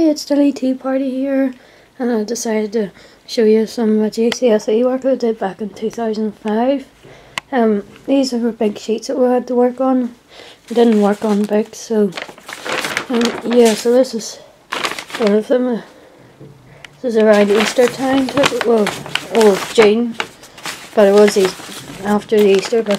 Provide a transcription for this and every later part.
Hi, it's DeadlyTeaParty here, and I decided to show you some GCSE work I did back in 2005. These are big sheets that we had to work on. We didn't work on books, so yeah, so this is one of them. This is around Easter time, well, June, but it was after the Easter, but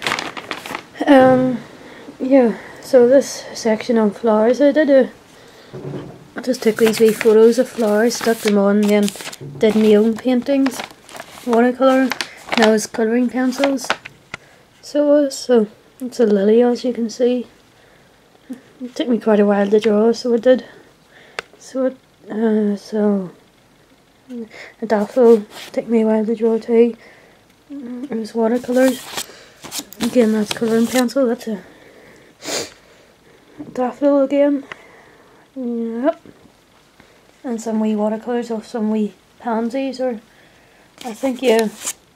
yeah, so this section on flowers, I just took these wee photos of flowers, stuck them on, and then did my own paintings, watercolour, and I was colouring pencils. So it's a lily, as you can see. It took me quite a while to draw, so it did. So a daffodil took me a while to draw too. It was watercolours. Again, that's colouring pencil. That's a daffodil again. Yep. And some wee watercolours of some wee pansies, or I think, yeah,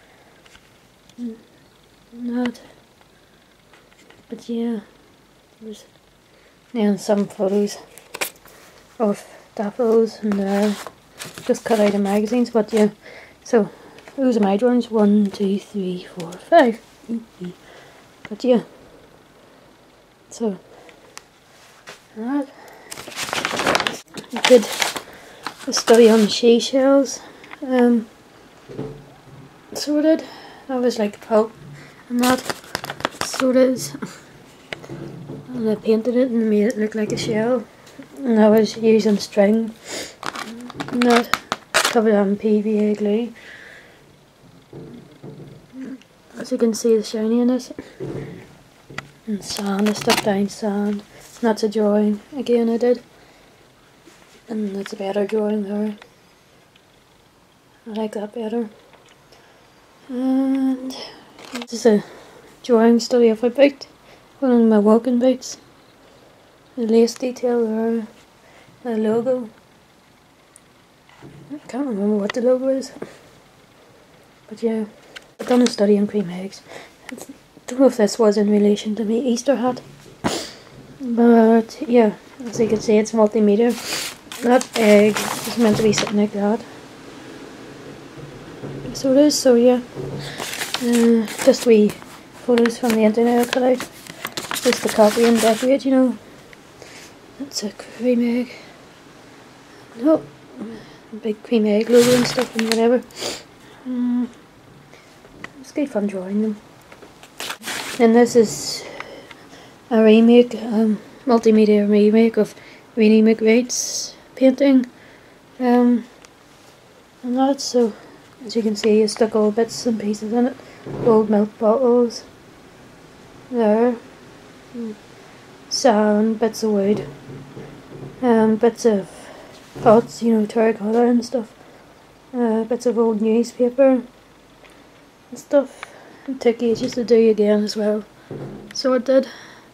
not, but yeah, there's some photos of daffodils and just cut out of magazines, but yeah, so those are my drawings, 1, 2, 3, 4, 5, but yeah, so that. I did a study on seashells, so I did. That was like pulp and that, so it is. And I painted it and made it look like a shell. And I was using string and that, covered on PVA glue. As you can see, the shiny in it. And sand, I stuck down sand. And that's a drawing again I did. And that's a better drawing there. I like that better. And this is a drawing study of a boot. One of my walking boots. The lace detail there. The logo. I can't remember what the logo is. But yeah, I've done a study on cream eggs. I don't know if this was in relation to my Easter hat. But yeah, as you can see, it's multimedia. That egg is meant to be sitting like that. So it is, so yeah. Just wee photos from the internet I cut out. Just to copy and decorate, you know. That's a cream egg. No, big cream egg logo and stuff and whatever. It's good fun drawing them. And this is a remake, multimedia remake of Renee McRae's painting, and that. So as you can see, I stuck all bits and pieces in it. Old milk bottles there, sand, bits of wood, bits of pots, you know, terracotta and stuff, bits of old newspaper and stuff. It took ages to do again as well, so it did.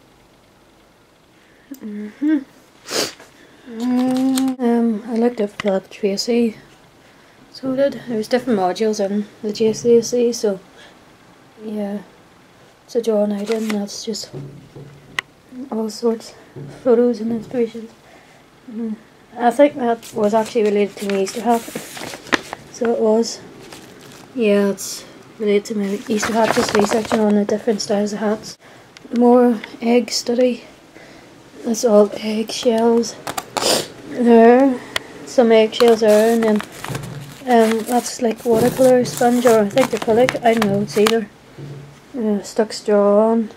I looked up Philip Tracy, so I did. There's different modules in the GCSE, so yeah, it's a drawing I did, and that's just all sorts of photos and inspirations. I think that was actually related to my Easter hat, so it was. Yeah, it's related to my Easter hat, just researching on the different styles of hats. More egg study. That's all eggshells there, some eggshells there, and then that's like watercolour sponge, or I think acrylic, I don't know, it's either. Stuck straw on.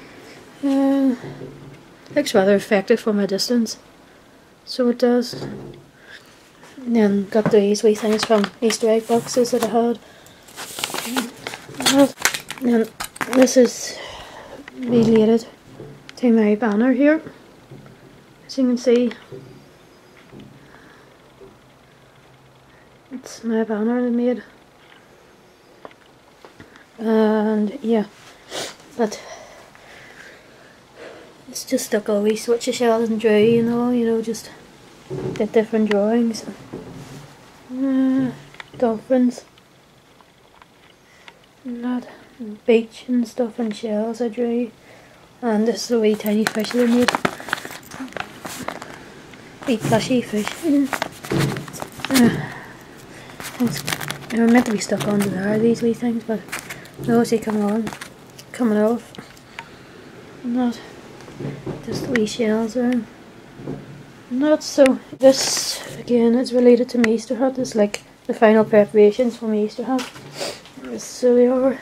Looks rather effective from a distance, so it does. And then got these wee things from Easter egg boxes that I had. And this is related to my banner here. As you can see, it's my banner I made, and yeah, but it's just stuck all wee switch of shells and drew, you know, just did different drawings. Dolphins and that, and beach and stuff, and shells I drew, and this is a wee tiny fish that I made. wee plushy fish. They were meant to be stuck onto there, these wee things, but no, see coming off. Not just wee shells there. Not so. This again is related to my Easter hut. It's like the final preparations for my Easter hut. So they are.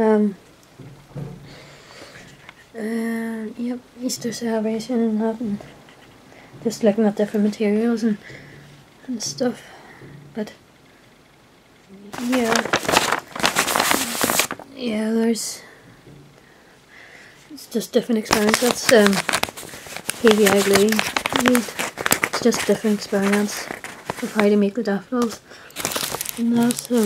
Yep, Easter celebration and that, and just looking at different materials and stuff. But yeah, there's it's just different experience. That's PVI glue. It's just different experience of how to make the daffodils and that. So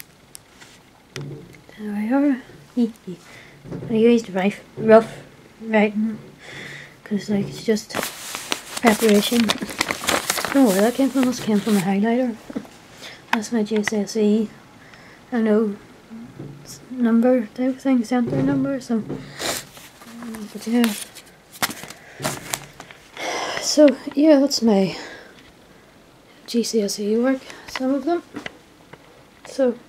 there we are. I used rough writing because like it's just preparation. I don't know where that came from. This came from a highlighter. That's my GCSE. I know number type thing, center number. So, but yeah. So yeah, that's my GCSE work. Some of them. So.